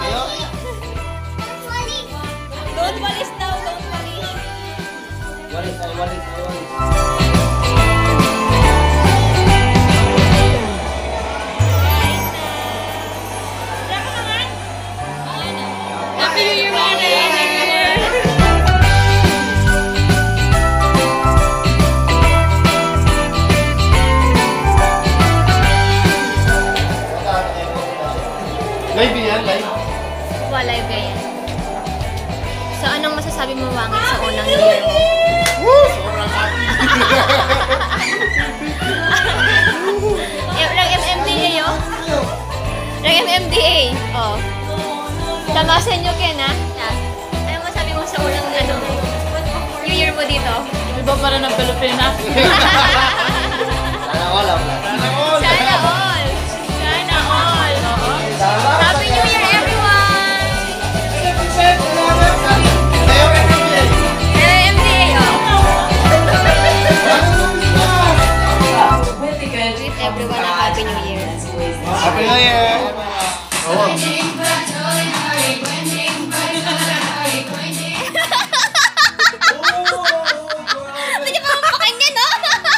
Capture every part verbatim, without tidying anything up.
Don't walis daw, don't walis. Walis, ay walis, ay walis. Happy New Year, Manay! Live yan, live. Wow, live ka yan. So, anong masasabi mo, Wangit, sa unang year mo? Woo! Sobrang happy! Lang M M D A, oh? Lang M M D A, oh. Tamasan nyo, Ken, ha? Anong masasabi mo sa unang ano, New Year mo dito? Iba pa rin ang Pilipinas. Sana all, ah. Sana all! Sana all! Sana all! Happy New Year, everyone! M M D A, oh. Greet everyone a Happy New Year. Happy New Year! Hindi ka mamapakan niya, no?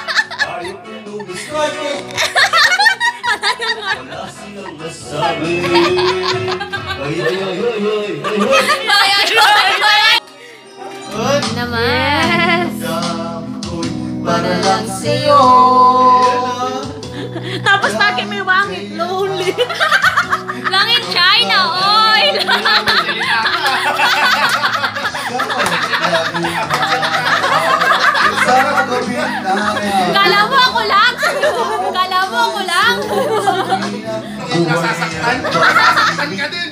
Naman. Para lang sa'yo. Tapos bakit may wangit? Lonely. Langit China oil. Kala mo ako lang. Kala mo ako lang. Nasasaktan? Nasasaktan ka din!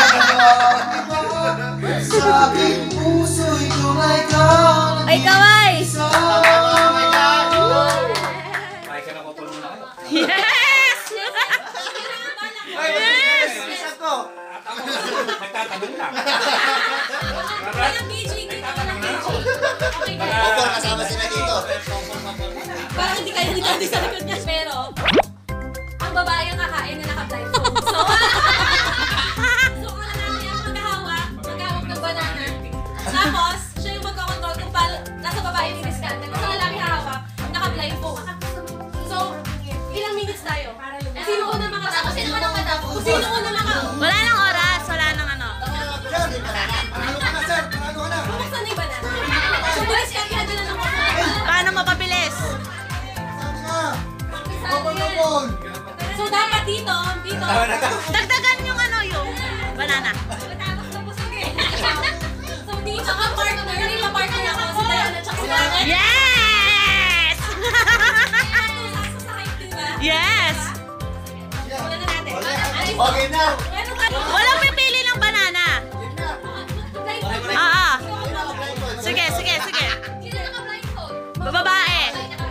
Sa aking puso'y tunay ka. Ay, kaway. Yes! Yes! Nagtatanong lang. Opo, kasama sila dito. Parang hindi kayo nagkati sa likod niya. Pero, ang babae ang kakain na naka-blindfold. So, so kung alam natin yung maghahawak, maghahawak ng banana. Tapos, siya yung magkakontrol kung paano, nasa babae yung diskarte. Kung sa lalaki hahawak, naka-blindfold. So, ilang minutes tayo? Sino una makatapos? Sino una makatapos? Kung sino una makatapos? Wala nang oras, wala nang ano. Ano ka na, sir? Ano ka na? Buksan na yung banana. So, diskarte na lang ako. Paano mapabilis? Sabi ka! Open na phone! So, dapat dito, dito. Dagdagan yung ano yung banana. Matapos na busog eh. So, dito ang partner. Hindi pa partner ako. Si Diana at si Diana. Yes! Sa height, diba? Yes! Wala na natin. Okay na! Meron ka na. Walang pipili ng banana. Ah, ah. Sige, sige, sige. Sino naka-blindfold? Babae.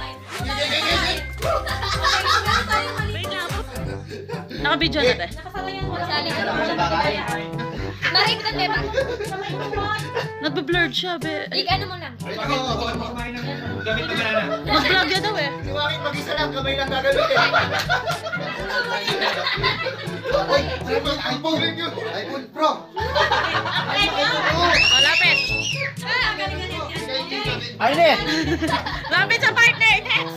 Naka-blindfold. Wait lang. Naka-video na te. Nakasama yan. Sali ka lang. Marik na, Beba. Nagbe-blurred siya, be. Ik, ano mo lang? Gamit na banana. Mag-vlog yan daw eh. Si Wakit mag-isa lang, kamay lang gagamitin. Uy, iPhone, iPhone rin yun. iPhone Pro. Malapit. Arnett! Lapit sa partner. Next.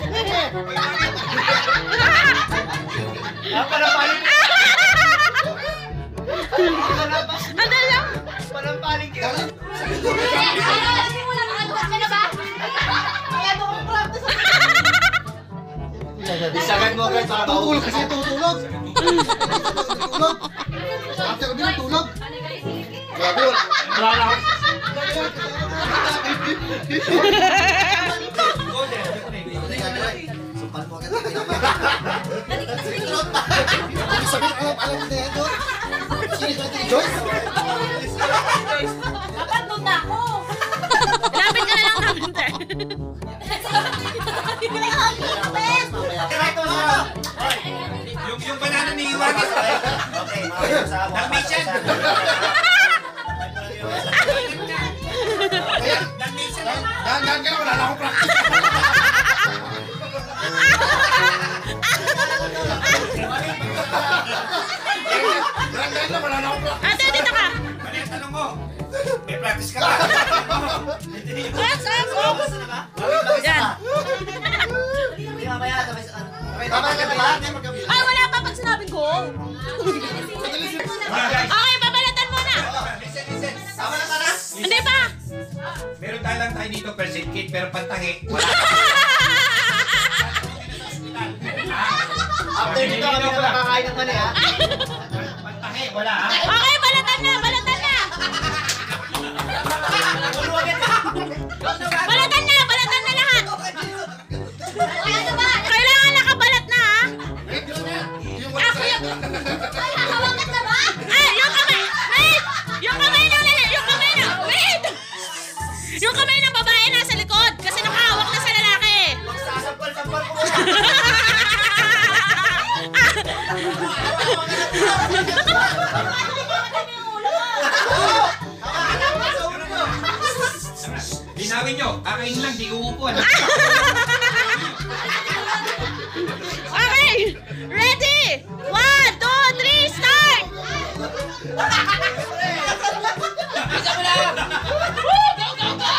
Ang palapaling! Ano lang? Palapaling ka! Isagan mo agad para tutulog kasi tutulog! Tutulog! After kami tutulog! Grabe yun! Wala na ako! Sumpal mo agad ang pinamay! Sabi ko alam, alam mo na yan doon? Sino ka din, Joyce? Dapat doon na ako. Lapit ka na lang namin, te. Yung, yung banana ni Iwagis. Okay, okay. Nag-mission. Nag-mission. Dahan-dahan ka na, wala na akong practice. Dahan-dahan na, wala na akong practice. Ate, Nag-practice ka ba? Oops, oops, oops. Yan. Hindi mamaya, sabay sa ano. Tama ka na ba? Ay, wala pa pag sinabing go. Okay, babalatan muna. Listen, listen. Tama na tanas? Hindi pa. Meron tayo lang tayo dito percent kit, pero pantahi. Wala. After dito kami na makakain ng mani ha. Pantahi, wala ha? Okay, balatan na, balatan na. Balatan na, balatan na lahat. Ano ba? Kailangan nakabalat na, ha? Yung wala sa'yo. Ay, hahawakan na ba? Ay, yung kamay. Wait! Yung kamay ng lalaki. Yung kamay ng... Wait! Yung kamay ng babae nasa likod kasi nakahawak na sa lalaki. Magsasampal-sampal ko. Linawin nyo, kakain lang, di uupuan. Okay! Ready? One, two, three, start! Bisa mo lang! Woo! Go, go, go!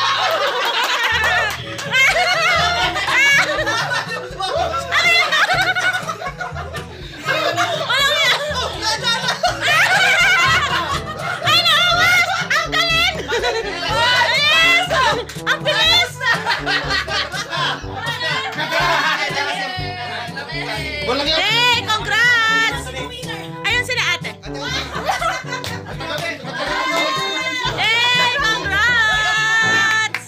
Walang yan! Ay, naawas! Ang galing! Bilis! Ang bilis! Walang yan. Hey, congrats! Ayun sila ate. Hey, congrats!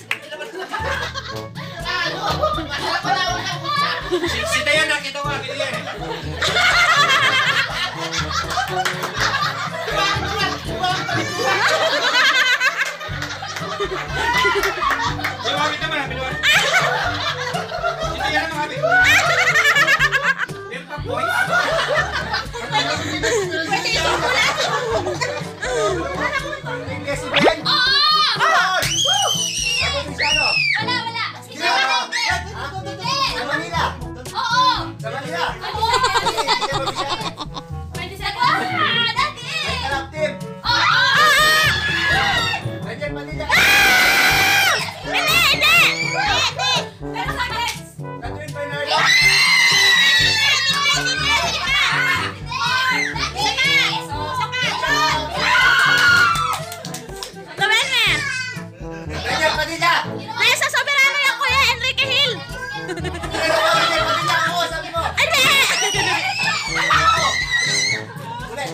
Si, si Dayan, nakita ko, nakita yan eh. Lumapit naman, ha, pinuwan. Si Dayan ang makapit. Meron pang boy. Yes, Ben! Wala, wala. Sige, Ginawa! Hindi. Sa Manila! Oo. Sa Manila! twenty seconds. Ah, dati. May kalap team! Oo. Nandiyan Manila! Hindi, hindi! Hindi. Pero seconds. Catherine Bernardo! Gawin mo! Nandiyan Manila! Nasa soberano yung kuya, Enrique Hill! Nandiyan Manila ako! Sabi mo! Hindi! Ulit!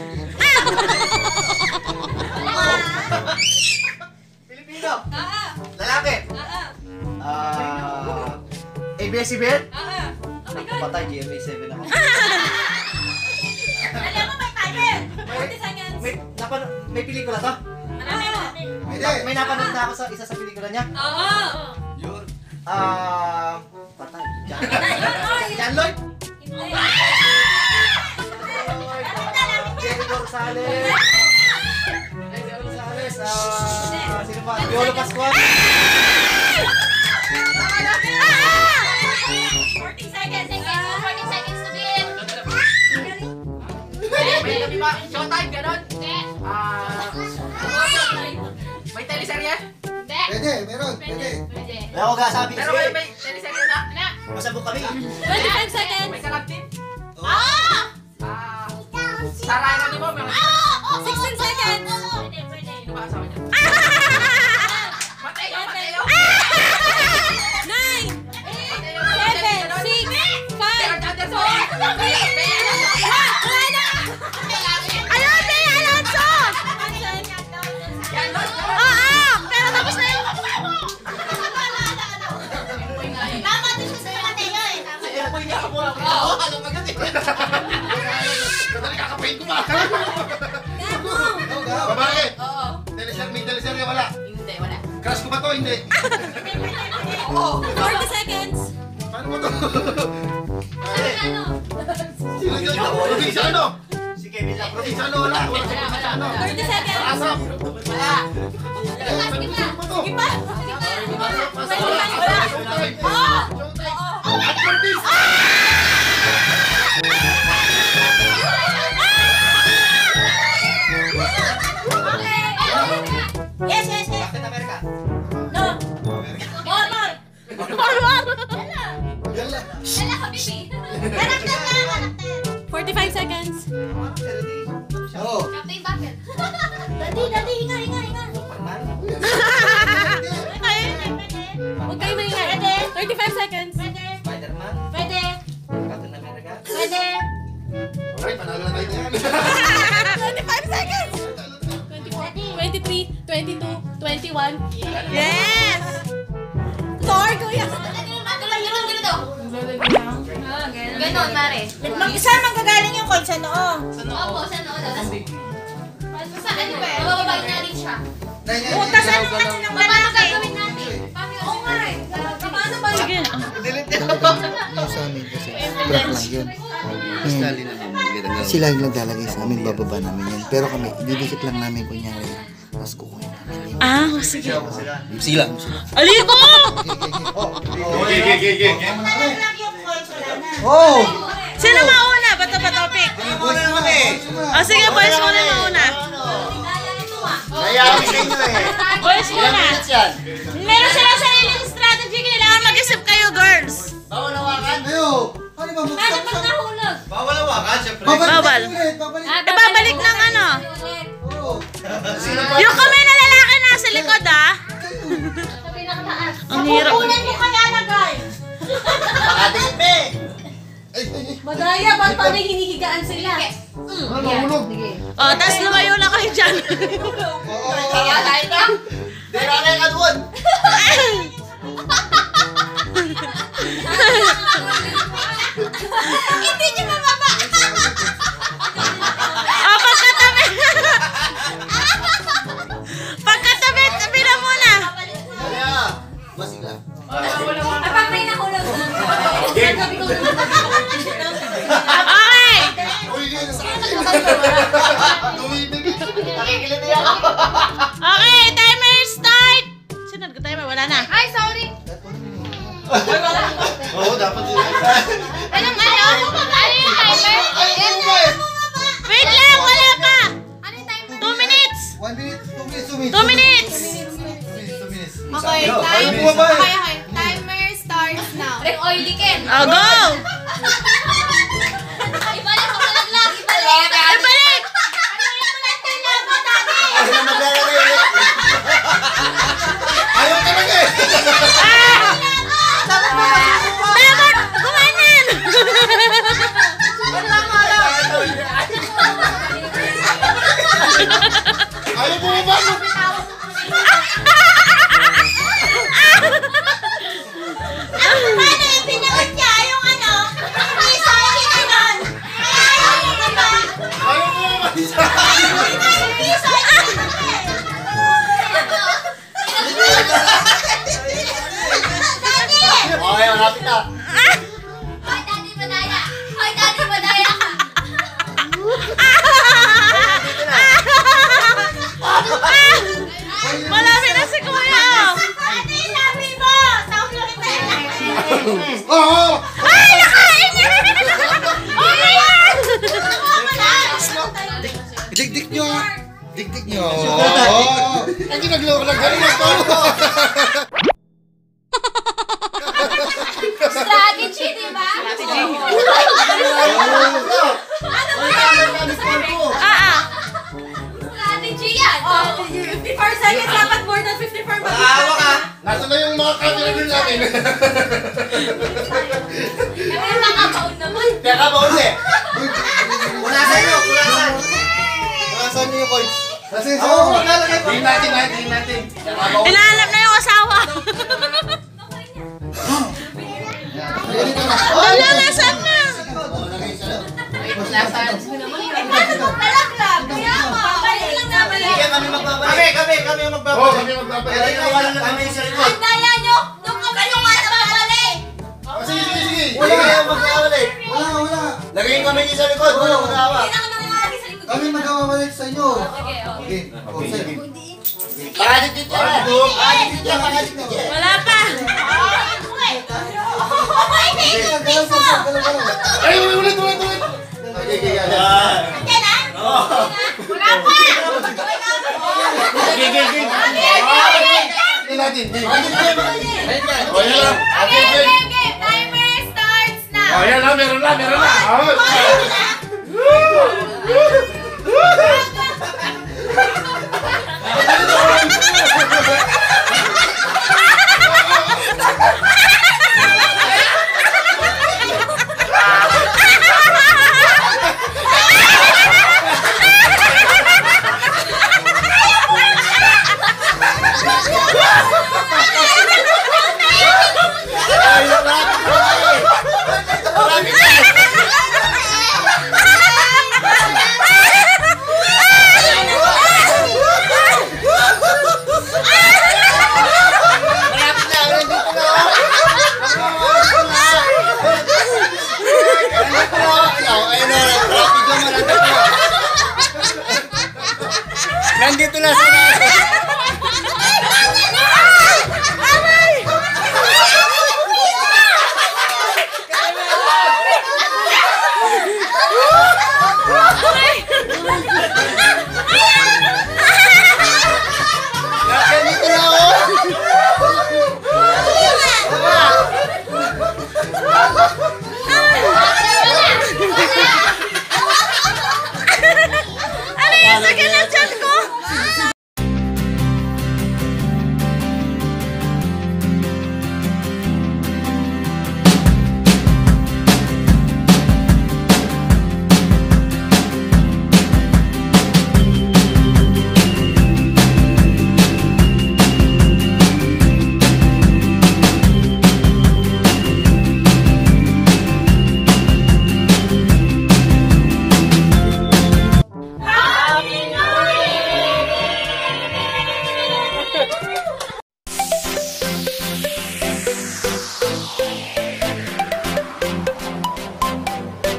Pilipino! Ah, Lalaki! ah, Ah... A B S C B N? ah. Oh my God. Patay, G M A seven ako. Alam mo, may timer. forty seconds. May, napan may pelikula to? Marami, marami. Hindi. May napanood na ako sa isa sa pelikula niya. Oo. Yun. Ah... patay. Jan, Ay, Jan Lloyd? hindi. Jerry Gonzalez. Jerry Gonzalez. Ah... sino pa? Piolo Pascual. forty seconds. forty seconds to begin. May gabi ba? Showtime, ganon? Hindi. Ah... may teleserye? Hindi. Pwede, meron. Pwede. Pwede. Wala ko gasabi Pero kayo may teleserye na? Wala. Masabog kami. twenty-five seconds. May kalaptin? Ah! Ah, Sarara ni mo, meron. sixteen seconds. Pwede, pwede. Sino ba asawa niya? Mateo, Mateo! Nine, Mateo, seven, Mateo, six, five, Gerard Anderson. four, three, wala na. Ayun, Bea Alonso! Yan, Lord. Oo! Pero tapos na yung... Tama din siya sa Mateo eh. Tama. Si Elpoy niya ako. Oo, alam agad eh. Kadali kakapain ko ba? Gago. Babae. Oo. Teleserye, may teleserye wala. Hindi, wala. Crush ko ba to? Hindi. Oo. forty seconds. Paano mo to? Ano? Sino yun? Provinciano. Si Kevin lang. Provinciano wala. Wala sa provinciano. thirty seconds. Asap. Wala. Sige pa, sige pa. Ano to? Sige pa. Sige pa. Asap, asap. Wala. Showtime. Oo. Showtime. At Curtis. Yes, yes, yes. Wala ka, Bibi. Karakter na, karakter. forty-five seconds. Oo. Captain Bucket. Dadi, dadi, hinga, hinga, hinga. Huwag kayo maingay. thirty-five seconds. Pwede, Spider-Man. pwede, Captain America. pwede. Okay, panalo na tayo yan. twenty-five seconds. twenty-three, twenty-two, twenty-one. Yes! Score, kuya! Ganon, ganito. Ganon, mare. Mag-saan manggagaling yung coin? Sa noo? Opo, sa noo. Basta ano ba eh, mababayin natin siya. Butas, ano ano ng Paano lalaki? gagawin natin? Oo nga eh. Paano ba yun? Sige. Yung sa amin kasi prank lang yun. Sila yung naglalagay sa amin, bababa namin yun. Pero kami, ididikit lang namin kunyari. Tapos kukunin namin yun. Ah, sige. Sila. Aliko! Gig, gig, gig, gig. Lang yung coin, wala na. Oh! Sino mauna? Bato ba topic? Boys naman eh. O sige, boys muna mauna. Nayayabi sa inyo eh. Boys Ilang muna. minutes yan? Meron sila sariling strategy. Kailangan mag-isip kayo, girls. Bawal hawakan? Ayo! Ano ba? Paano pag nahulog? Bawal hawakan, syempre. Bawal. ulit, babalik. Ah, Eh, babalik ng ano? Oo. Sino ba? Yung kamay na lalaki nasa likod, ah. Sa pinakataas. Ang hirap. Kukunan mo kaya na, guys. Nakatingin me. Ay, ay, ay. Madaya, ba't paano hinihigaan sila? Ano, mahulog? O, tas lumayo na kayo dyan. Oo. Nakakain na. Di na kayo kaduan. Hindi niyo mababa. O, pagkatabi. Pagkatabi, tabi na muna. Kaya. Masigla. Ah, pag may nahulog. Sabi ko, Okay. Uy, yun sa akin. Tumibig. Nakikiliti ako. Okay, timer start. Sino nag-timer? Wala na. ay, sorry. Oo, dapat yun. Anong ano? Ano yung timer? Ay, ano ba eh? Wait lang, wala pa. Ano yung timer? Two minutes. One minute, two minutes, two minutes. Two minutes. Two minutes, two minutes. Okay, Ayaw time. bumaba eh. Okay, okay. Timer starts now. Rek oily Ken. O, go. Ibalik mo na lang. Ibalik. Ibalik. Ayaw na maglalagay ulit. Ayaw talaga eh. Dapat, kumanan. Ayaw bumaba. Paano yung pinakot niya? Yung ano? Hindi sa akin naman. Ayaw mo ba? Ayaw bumaba. Hindi sa akin naman. Okay, malapit na. Hoy, Daddy Madaya. Hoy, Daddy Madaya ka. Malapit na si Kuya. oh. Ano yung sabi mo? Sa ulo kita. Oo. Ay, nakain niya. Oh my God. Dikdik nyo! Dikdik nyo! Oo. Ang ginagloko lang galing ako. Strategy, di ba? Ah, ah. Strategy yan. fifty-four seconds. Dapat more than fifty-four. Nakahawa ka. Nasa na yung mga camera din natin. Kami yung nakabaon naman. Kaya ka ba ulit? Punasan nyo, punasan. Nasaan niyo yung coins? Nasa yung Oo, sa maglalagay pa. Tingin natin, natin, tingin natin. Kaya ka ba ulit? Hinahanap na yung asawa. Ready ka na. Wala, nasaan na? Talaglag. Kaya mo. Babalik lang naman. Sige, kami magbabalik. Kami, kami, kami Oo, magbabalik. kami magbabalik. Kaya tayo wala na kami sa likod. Ang daya nyo. Nung kami nung ano babalik. Oh, sige, sige, sige. Wala kayo magbabalik. Wala, wala. Lagayin kami niyo sa likod, wala mag-awa. Hindi na kami nangyari sa likod. Kami magkawawalik sa inyo. Okay, oh. Okay. Oh, sige. Pakadit dito yan. Pakadit dito yan, pakadit dito yan. Wala pa. Sige, galaw, galaw, galaw, galaw. Ay, ulit, ulit, ulit, ulit. Okay, okay, okay. Wala pa! Gig, gig, gig. Tingin natin. Tingin. Pakadit dito yan. Oh, yan lang. Okay, Okay, okay. okay, okay. Timer starts Oh, yan na, meron na, meron na. Oh. Nandito na sa